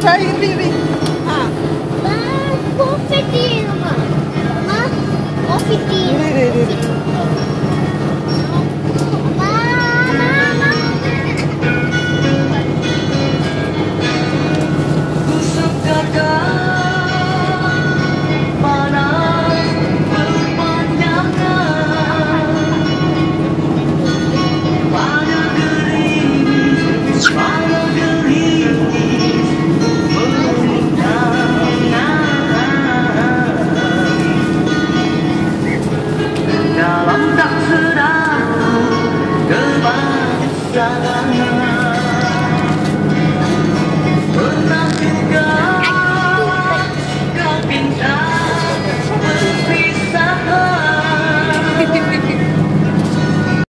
Try Ri. Ah. 450 naman. Ha? 450. Ri. Mama. Kusuk dadah panas berpanjangan pada gerimis dalam tak sedar kebahagiaan.